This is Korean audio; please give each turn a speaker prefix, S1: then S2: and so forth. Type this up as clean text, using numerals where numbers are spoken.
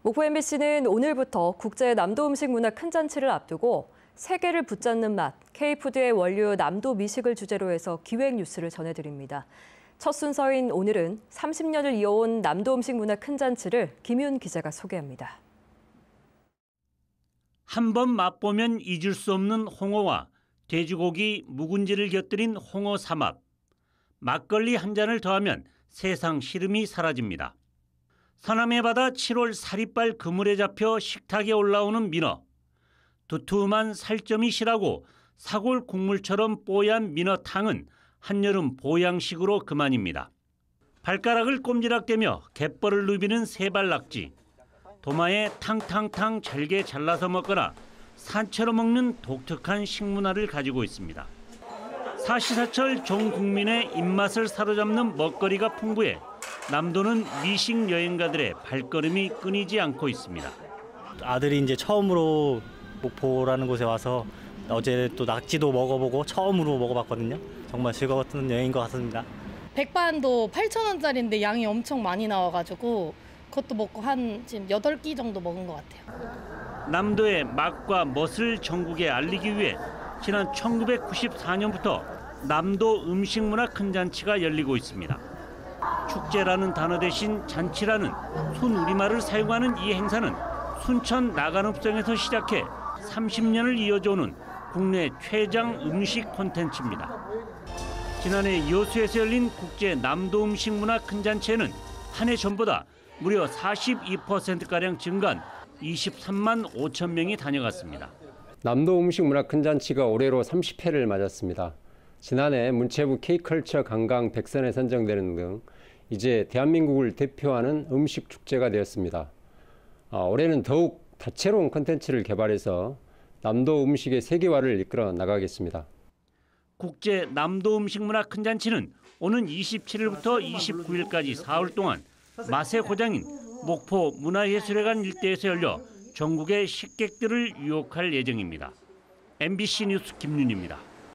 S1: 목포 MBC는 오늘부터 국제 남도 음식 문화 큰 잔치를 앞두고 세계를 붙잡는 맛, K푸드의 원료 남도 미식을 주제로 해서 기획 뉴스를 전해드립니다. 첫 순서인 오늘은 30년을 이어온 남도 음식 문화 큰 잔치를 김윤 기자가 소개합니다.
S2: 한 번 맛보면 잊을 수 없는 홍어와 돼지고기, 묵은지를 곁들인 홍어 삼합. 막걸리 한 잔을 더하면 세상 시름이 사라집니다. 서남해 바다 7월 사리빨 그물에 잡혀 식탁에 올라오는 민어. 두툼한 살점이 실하고 사골 국물처럼 뽀얀 민어탕은 한여름 보양식으로 그만입니다. 발가락을 꼼지락대며 갯벌을 누비는 세발낙지. 도마에 탕탕탕 잘게 잘라서 먹거나 산채로 먹는 독특한 식문화를 가지고 있습니다. 사시사철 전 국민의 입맛을 사로잡는 먹거리가 풍부해 남도는 미식 여행가들의 발걸음이 끊이지 않고 있습니다.
S3: 아들이 이제 처음으로 목포라는 곳에 와서 어제 또 낙지도 먹어보고 처음으로 먹어봤거든요. 정말 즐거웠던 여행인 것 같습니다.
S4: 백반도 8,000원짜리인데 양이 엄청 많이 나와가지고 그것도 먹고 한 지금 8끼 정도 먹은 것 같아요.
S2: 남도의 맛과 멋을 전국에 알리기 위해 지난 1994년부터 남도 음식문화 큰 잔치가 열리고 있습니다. 축제라는 단어 대신 잔치라는 순우리말을 사용하는 이 행사는 순천 나간읍성에서 시작해 30년을 이어져 오는 국내 최장 음식 콘텐츠입니다. 지난해 여수에서 열린 국제 남도 음식문화 큰 잔치에는 한 해 전보다 무려 42%가량 증가한 23만 5천 명이 다녀갔습니다.
S5: 남도 음식문화 큰 잔치가 올해로 30회를 맞았습니다. 지난해 문체부 K컬처 관광 100선에 선정되는 등 이제 대한민국을 대표하는 음식 축제가 되었습니다. 올해는 더욱 다채로운 콘텐츠를 개발해서 남도 음식의 세계화를 이끌어 나가겠습니다.
S2: 국제 남도 음식문화 큰 잔치는 오는 27일부터 29일까지 사흘 동안 맛의 고장인 목포 문화예술회관 일대에서 열려 전국의 식객들을 유혹할 예정입니다. MBC 뉴스 김윤입니다.